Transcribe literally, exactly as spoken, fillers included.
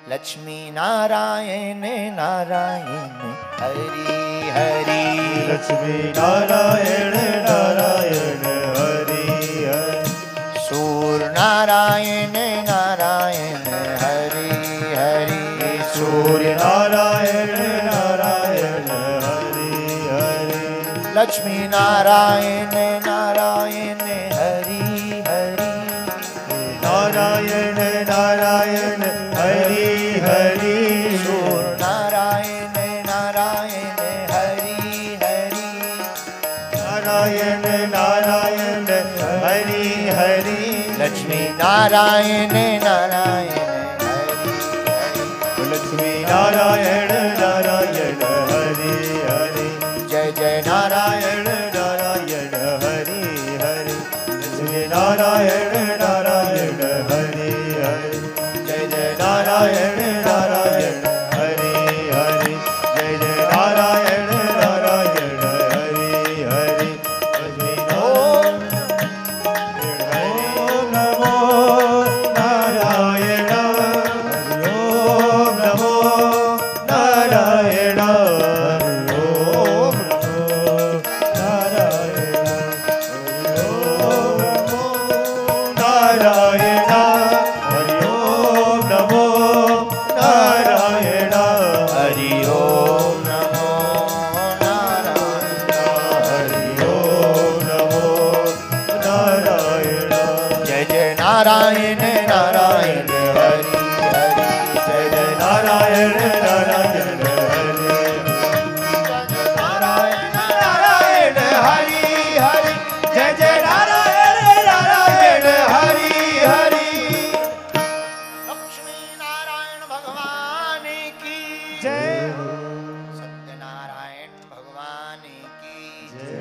लक्ष्मी नारायण नारायण हरि हरि लक्ष्मी नारायण नारायण हरि हरि सूर नारायण नारायण हरि हरि सूर्य नारायण नारायण हरि हरि लक्ष्मी नारायण नारायण हरि हरि नारायण नारायण हरि हरि सूर नारायण नारायण हरि हरि नारायण नारायण हरि हरि लक्ष्मी नारायण नारायण हरि हरि लक्ष्मी नारायण नारायण हरि हरि जय जय नारायण नारायण हरि हरि लक्ष्मी नारायण नारायण हरि हरि जय जय नारायण नारायण हरि हरि जय जय नारायण नारायण हरि हरि लक्ष्मी ओम ओम नमो नारायण ओम नमो नारायण ओम नमो नारायण ओम नमो नारायण हरि ओम नमो नारायण हरि ओम नमो नारायण हरि ओम नमो नारायण जय जय नारायण नारायण हरि हरि जय जय नारायण नारायण हरि नारायण नारायण हरि हरि जय जय नारायण नारायण हरि हरि लक्ष्मी नारायण भगवान की जय सत्यनारायण भगवान की जय